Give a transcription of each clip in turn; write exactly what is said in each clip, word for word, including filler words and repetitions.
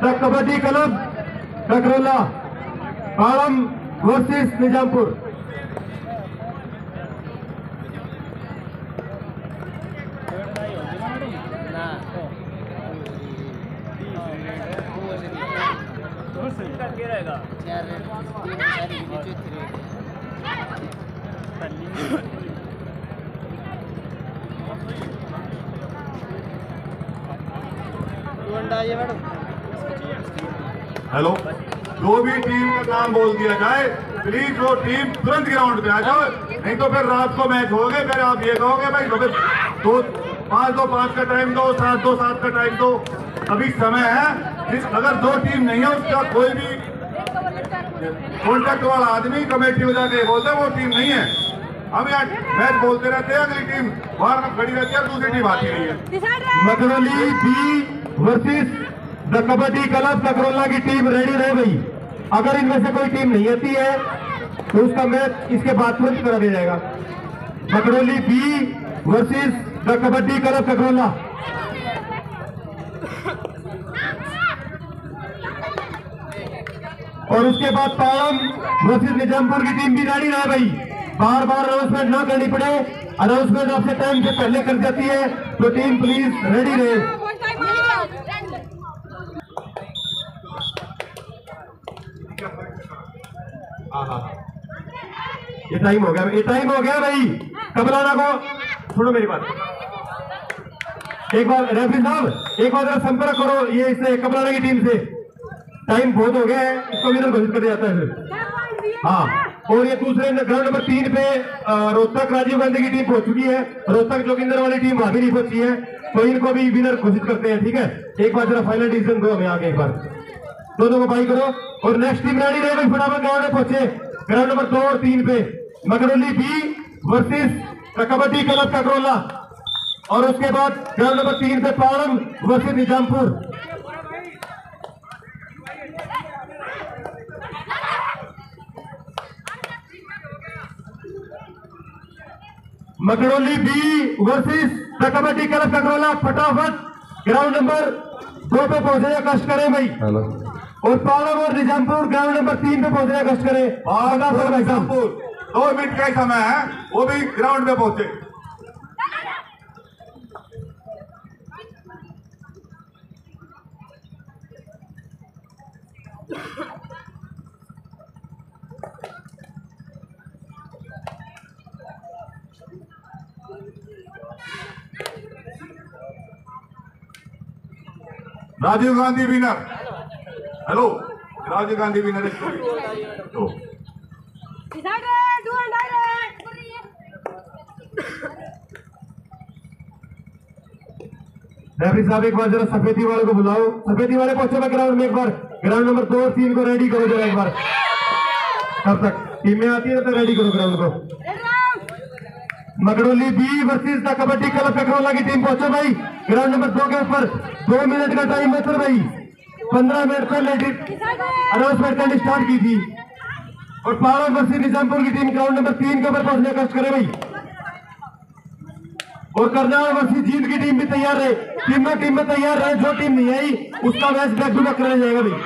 The kabaddi club Kakrola Padam versus Nizampur. Hello, जो भी team का नाम बोल दिया जाए प्लीज वो टीम तुरंत ग्राउंड पे आ जाओ, नहीं तो फिर रात को मैच होगे, फिर आप ये कहोगे भाई तो फिर दो पाँच दो पाँच का टाइम दो, सात दो सात का टाइम दो, अभी समय है। अगर दो टीम नहीं है उसका कोई भी कॉन्टेक्ट वाला आदमी कमेटी में जाके बोलते वो टीम नहीं है। हम यार मैच बोलते रहते हैं, अगली टीम बाहर में खड़ी रहती है, दूसरी टीम आती नहीं है। Makroli B versus the kabaddi club Kakrola की टीम रेडी रहे भाई। अगर इनमें से कोई टीम नहीं आती है तो उसका मैच इसके बाद तुरंत करा दिया जाएगा। Makroli B versus the kabaddi club Kakrola. और उसके बाद पाड़म वर्सेस निजामपुर की टीम भी रेडी रहे भाई। बार बार अनाउंसमेंट ना करनी पड़े, अनाउंसमेंट आपसे टाइम से पहले कर जाती है तो टीम प्लीज रेडी रहे। ये टाइम हो गया, ये टाइम हो गया भाई। कबलाना को सुनो मेरी बात, एक बार रेफरी साहब एक बार संपर्क करो ये इससे कबलाना की टीम से। टाइम बहुत हो गया है, इसको विनर घोषित कर जाता है फिर। हाँ, और ये दूसरे ग्राउंड नंबर तीन पे रोहतक राजीव गांधी की टीम पहुंच चुकी है। रोहतक जोगिंदर वाली टीम वहां भी नहीं पहुंची है, तो इनको भी विनर घोषित करते हैं। ठीक है, एक बार जरा फाइनल डिसीजन दो हमें आगे, एक बार दोनों को बाई करो। और नेक्स्ट टीम रेडी रहे फटाफट ग्राउंड में पहुंचे, ग्राउंड नंबर दो और तीन पे। Makroli B versus kabaddi club Kakrola, और उसके बाद ग्राउंड नंबर तीन पे Padam versus Nizampur. Makroli B versus the kabaddi club Kakrola, फटाफट ग्राउंड नंबर दो पे पहुंचने का कष्ट करें भाई। हेलो, और पाड़म और निजामपुर ग्राउंड नंबर तीन पे पहुंचने का कष्ट करें। और निजामपुर दो मिनट का ही समय है, वो भी ग्राउंड में पहुंचे। Rajiv Gandhi winner, hello Rajiv Gandhi winner तो रेफरी साहब एक बार जरा सफेदी वाले को बुलाओ, सफेदी वाले पहुंचो मैं ग्राउंड में। एक बार ग्राउंड नंबर दो और तीन को रेडी करो जरा एक बार, तब तक टीमें आती है तो रेडी करो ग्राउंड को। Makroli B versus the kabaddi club Kakrola की टीम पहुंचो भाई ग्राउंड नंबर दो के ऊपर। दो मिनट का टाइम है सर भाई, पंद्रह मिनट पहले अनाउंसमेंट करनी स्टार्ट की थी। और पाड़म वर्सेस निजामपुर की टीम ग्राउंड नंबर तीन के ऊपर पहुंचने का कष्ट करे भाई। और करनाल वर्सेस जींद की टीम भी तैयार रहे, तीनों टीम में तैयार रहे। जो टीम नहीं आई उसका मैच बैक टू बैक कराया जाएगा भाई।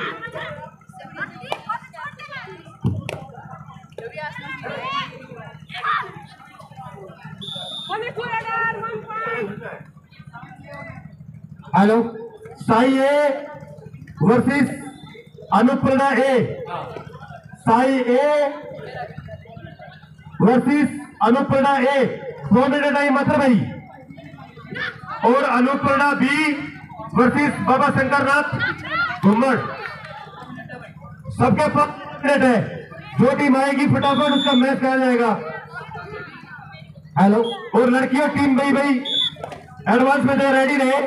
Hello, Sai A versus Anuprerna A, Sai A versus Anuprerna A, दो मिनट टाइम मात्र भाई। और अनुप्रेरणा बी वर्सेस बाबा शंकर नाथ घुम्मट, सबके पास मिनट है। जो टीम आएगी फटाफट उसका मैच कराया जाएगा। हेलो, और लड़कियों टीम भाई भाई एडवांस में रेडी रहे।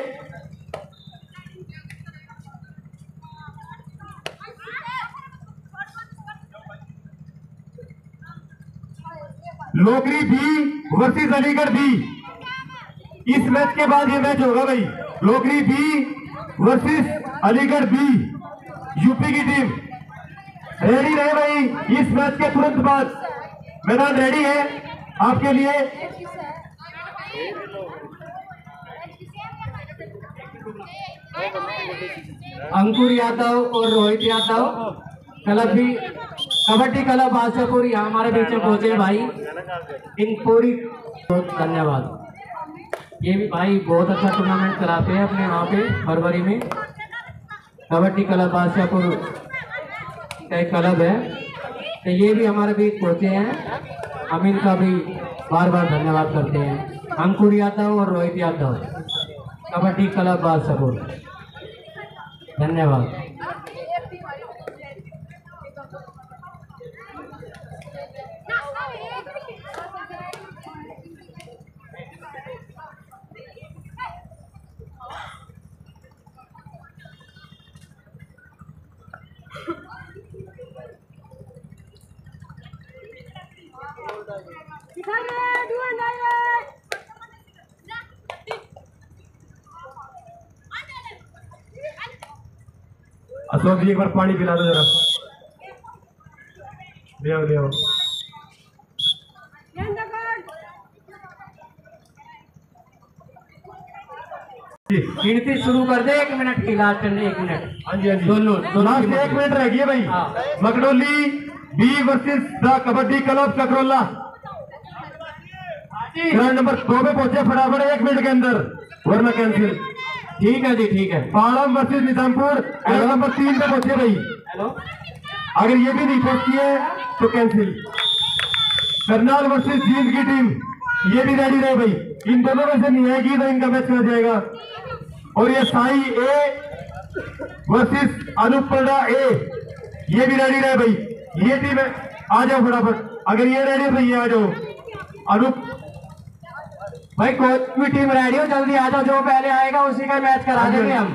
Lokri B versus Aligarh B, इस मैच के बाद ये मैच होगा भाई। Lokri B versus Aligarh B, UP की टीम रेडी रहे भाई। इस मैच के तुरंत बाद मैदान रेडी है आपके लिए। अंकुर यादव और रोहित यादव क्लब भी कबड्डी क्लब आशापुर यहाँ हमारे बीच में पहुंचे भाई, इन पूरी बहुत धन्यवाद। ये भी भाई बहुत अच्छा टूर्नामेंट कराते हैं अपने वहाँ पे फरवरी में। कबड्डी क्लब आशापुर का एक क्लब है, तो ये भी हमारे बीच पहुंचे हैं। हम इनका भी बार बार धन्यवाद करते हैं, अंकुर यादव और रोहित यादव, कबड्डी क्लब आशापुर, धन्यवाद। अशोक जी एक बार पानी पिला दो जरा, ले आओ ले आओ। गिनती शुरू कर दे, एक मिनट की लास्ट में, एक मिनट। हाँ जी हाँ जी, दोनों दोनों लास्ट टीमों एक की। मिनट रह गई है भाई। हाँ। Makdoli B versus the kabaddi club Kakrola, ground number दो पे पहुंचे फटाफट एक मिनट के अंदर, वरना कैंसिल। ठीक है जी, ठीक है। Padam versus Nizampur ground number तीन पे पहुंचे भाई, हेलो, अगर ये भी नहीं पहुंचती है तो कैंसिल। करनाल वर्सेस जींद की टीम, ये भी रेडी रहे भाई, इन दोनों में से नहीं आएगी तो इनका मैच कर जाएगा। और ये साई ए वर्सेस अनुपड़ा ए, ये भी रेडी रहे भाई, ये टीम है, आ जाओ फटाफट, अगर ये रेडी है तो ये आ जाओ। अनुप भाई कोई भी टीम रेडी हो, जल्दी आ जाओ, जो पहले आएगा उसी का मैच करा देंगे हम।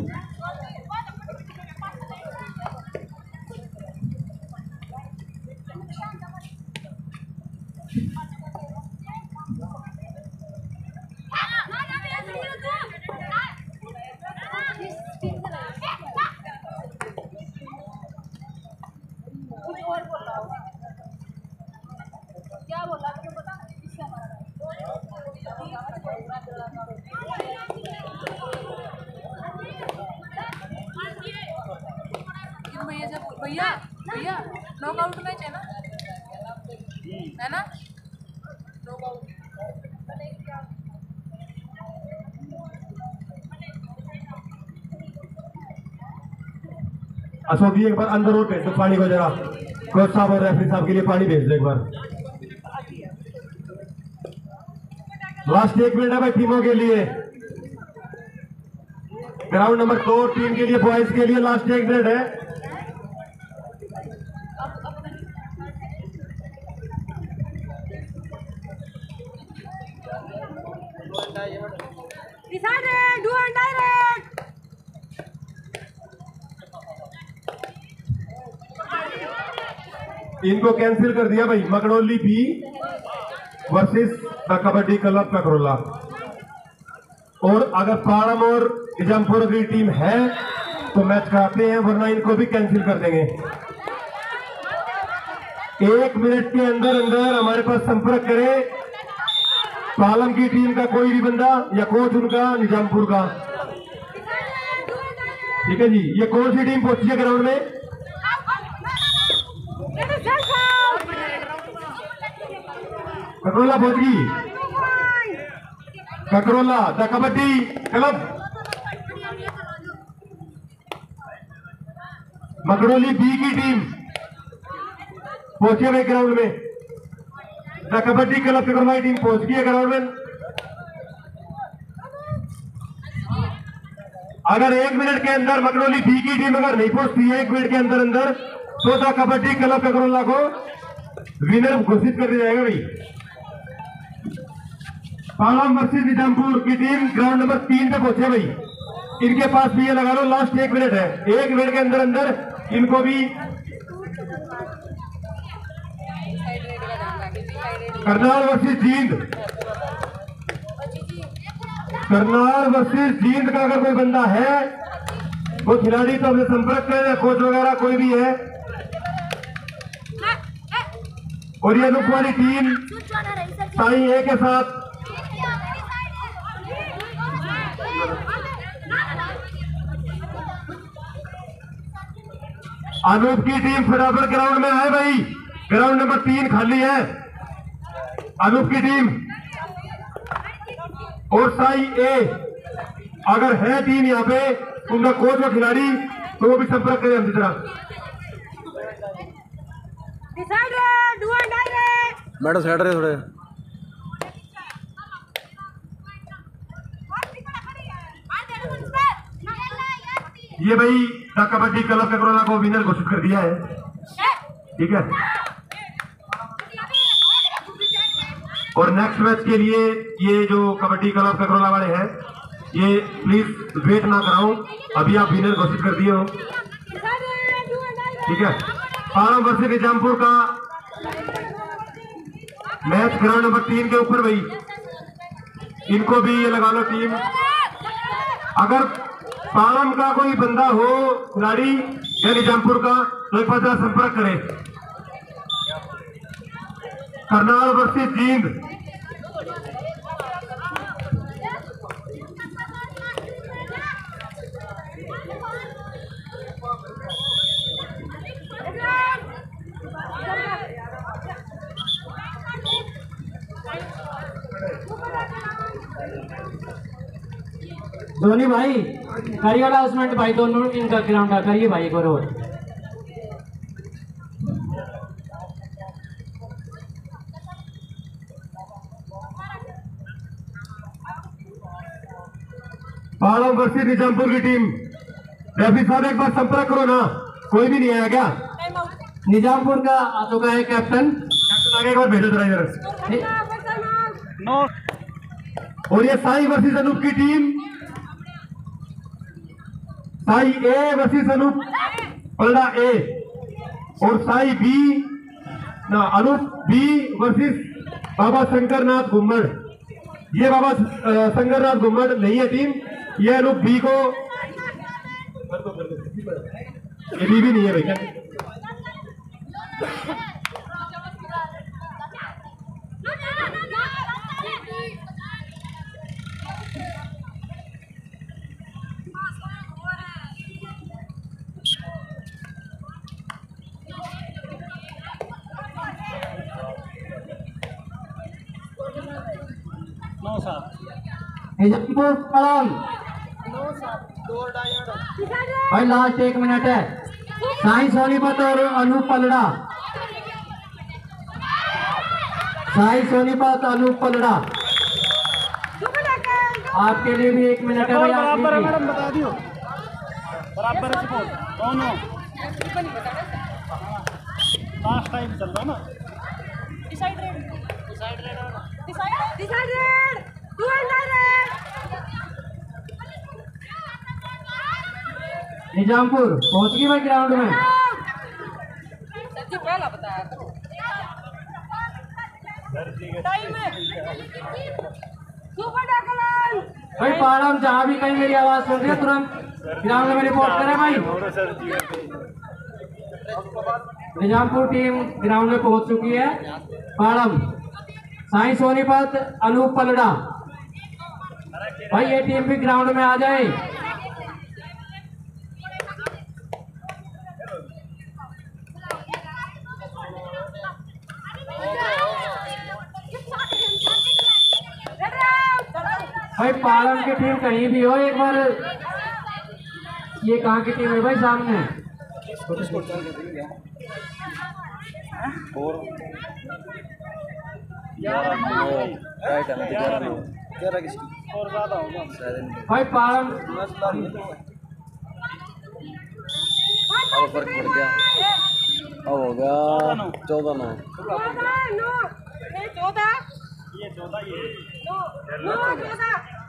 क्या बोला आपने, पता इससे हमारा भैया जब भैया भैया नॉकआउट मैच है ना, है ना नॉकआउट। अशोक जी एक बार अंदर और भेज दो पानी को जरा, कोच साहब और रेफरी साहब के लिए पानी भेज दो एक बार। लास्ट एक मिनट है भाई टीमों के लिए, ग्राउंड नंबर दो टीम के लिए, बॉयज के लिए लास्ट एक मिनट है। Decided, do and direct. इनको कैंसिल कर दिया भाई, Makdoli B versus the kabaddi club Kakrola. और अगर पाड़म और निजामपुर की टीम है तो मैच कराते हैं, वरना इनको भी कैंसिल कर देंगे। एक मिनट के अंदर अंदर हमारे पास संपर्क करे पालम की टीम का कोई भी बंदा या कोच उनका निजामपुर का। ठीक है जी, ये कौन सी टीम पहुंची है ग्राउंड में? ककरोला पहुंच गई, Kakrola the kabaddi club. Makdoli B की टीम पहुंचे हुए ग्राउंड में, द कबड्डी क्लब ककरोला की टीम पहुंच गई है ग्राउंड में। अगर एक मिनट के अंदर मकडोली बी की टीम अगर नहीं पहुंचती है एक मिनट के अंदर अंदर, तो द कबड्डी क्लब ककरोला को विनर घोषित कर दिया जाएगा भाई। पालम वर्सेस निजामपुर की टीम ग्राउंड नंबर तीन पे पहुंचे भाई, इनके पास भी ये लगा लो लास्ट एक मिनट है, एक मिनट के अंदर अंदर इनको भी। करनाल वर्सेस जींद, करनाल वर्सेस जींद का अगर कोई बंदा है वो खिलाड़ी तो अपने संपर्क करें, कोच वगैरह कोई भी है। और ये लुक वाली टीम साई ए के साथ अनूप की टीम फटाफट ग्राउंड में आए भाई, ग्राउंड नंबर तीन खाली है। अनूप की टीम और साई ए, अगर है टीम यहाँ पे उनका कोच व खिलाड़ी तो वो भी संपर्क करें हमसे तरफ। मैडम साइड रहे थोड़े। ये भाई द कबड्डी क्लब ककरोला को विनर घोषित कर दिया है, ठीक है। और नेक्स्ट मैच के लिए ये जो कबड्डी क्लब ककरोला वाले हैं, ये प्लीज वेट ना कराओ, अभी आप विनर घोषित कर दिए हो, ठीक है। पारम वर्षे के जामपुर का मैच ग्राउंड नंबर तीन के ऊपर भाई, इनको भी ये लगा लो टीम। अगर पालम का कोई बंदा हो खिलाड़ी या निजामपुर का तो एक बार जरा संपर्क करें। करनाल वर्सेस जींद, धोनी भाई करिए अनाउंसमेंट भाई, दोनों इनका ग्राउंड का करिए भाई एक बार और। पालम वर्सेस निजामपुर की टीम, रेफरी साहब एक बार संपर्क करो ना, कोई भी नहीं आया क्या? निजामपुर का आ चुका है कैप्टन, कैप्टन आगे एक बार भेजो जरा इधर। और ये साई वर्सेस अनूप की team, Sai A versus Anoop Palda A, और साई बी ना अनूप बी वर्सेस बाबा शंकरनाथ घुम्मड़। ये बाबा अ, शंकरनाथ घुम्मड़ नहीं है टीम, ये अनूप बी को, ये बी भी नहीं है भैया। निजामपुर पालम भाई लास्ट एक मिनट है। साई सोनीपत और अनूप पलड़ा, साई सोनीपत अनूप पलड़ा, आपके लिए भी एक मिनट है भाई। बराबर है मैडम, बता दियो बराबर है स्कोर दोनों। लास्ट टाइम चल रहा ना, decide raid decide raid decide decide raid two hundred Nizampur पहुंच गई भाई ग्राउंड में। सच्ची पहला बताया करो टाइम है सुपर डकलन भाई पालम जहाँ भी कहीं मेरी आवाज सुन रही है तुरंत ग्राउंड में रिपोर्ट करें भाई। निजामपुर टीम ग्राउंड में पहुंच चुकी है। पालम साई सोनीपत अनूप पलड़ा, भाई ये टीम भी ग्राउंड में आ जाए। भाई पालम की टीम कहीं भी हो एक बार, ये कहाँ की टीम है भाई सामने? भाई पालम अब फर्क पड़ गया, अब हो गया चौदह नौ। चौदह ये चौदह ये चौदह ये नौ नौ चौदह